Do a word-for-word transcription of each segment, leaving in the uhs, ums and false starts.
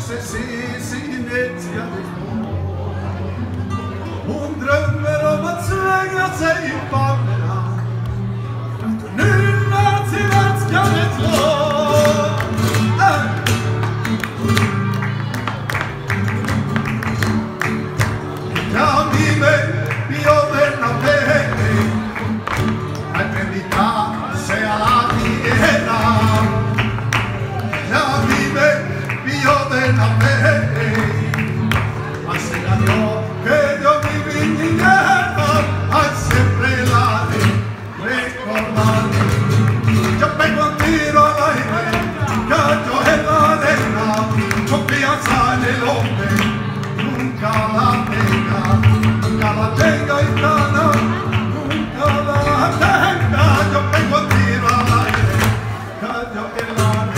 sig sin älskade mål. Hon drömmer om att svänga sig i famnerna, att nynna till älskandets låt. Ja, dime, io verrà bene, ma in verità sei alla fiera. Ja, dime, io verrà bene, ma se la dio che io mi vini indietro, hai sempre la ricordare. Yo vengo a tiro all'aire, calcio e l'arena, confianza nell'uomo, nunca la tenga, nunca la tenga gitana, nunca la tenga. Yo vengo a tiro all'aire, calcio e l'arena.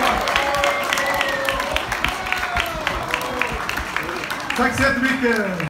Tack så jättemycket!